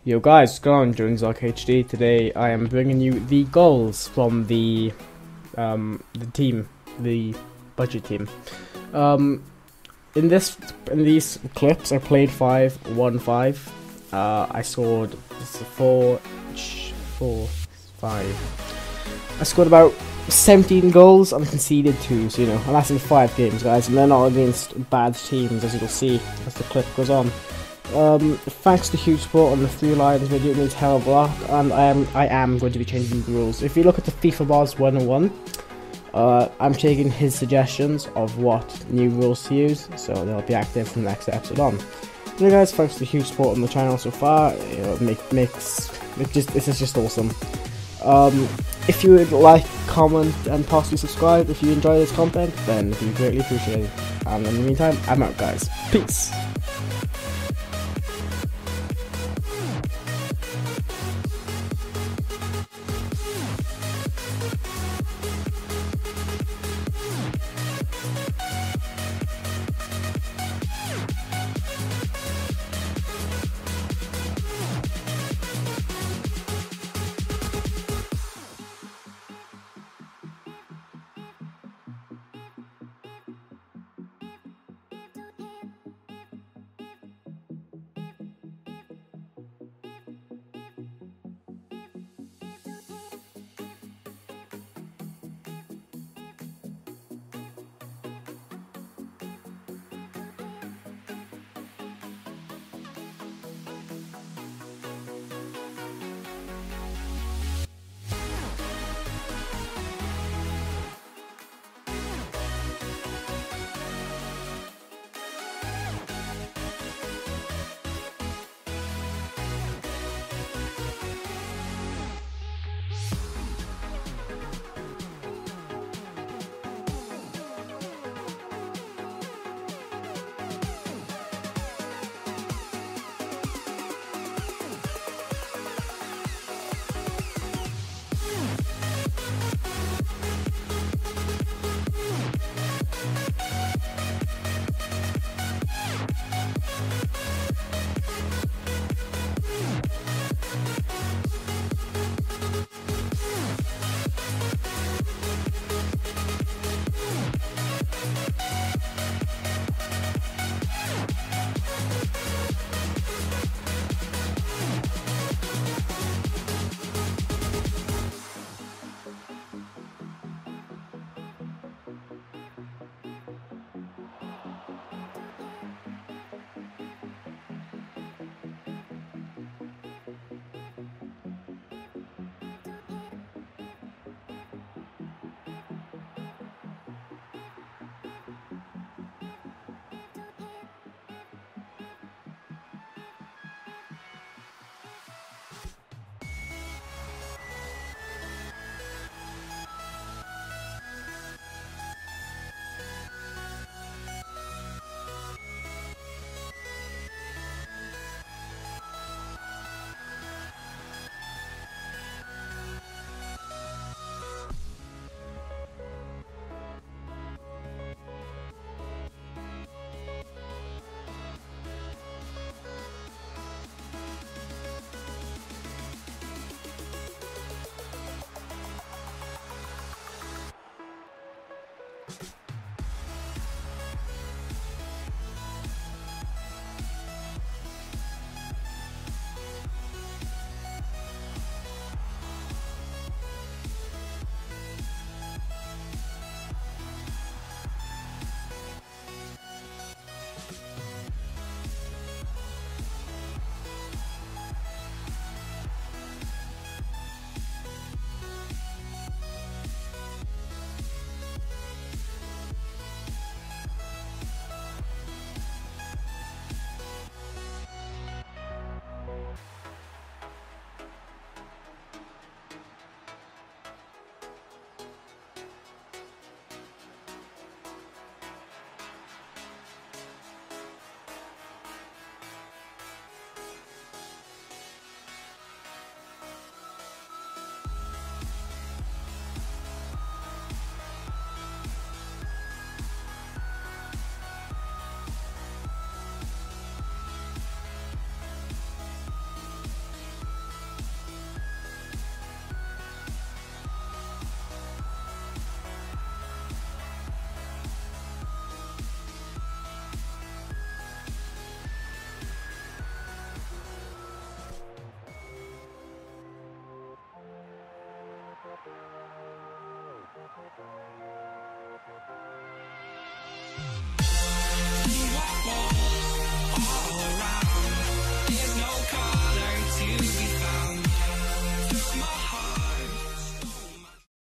Yo guys, what's going on? Jones HD. Today I am bringing you the goals from the team, the budget team. In these clips I played 5-1-5. I scored 5. I scored about 17 goals and conceded 2, so and that's in 5 games, guys, and they're not against bad teams, as you'll see as the clip goes on. Thanks to huge support on the 3 Lions video, it means hell of a lot, and I am going to be changing the rules. If you look at the FIFA Bars 101, I'm taking his suggestions of what new rules to use, so they'll be active from the next episode on. So guys, thanks to the huge support on the channel so far. This is just awesome. If you would like, comment, and possibly subscribe if you enjoy this content, then it'd be greatly appreciated. And in the meantime, I'm out, guys. Peace.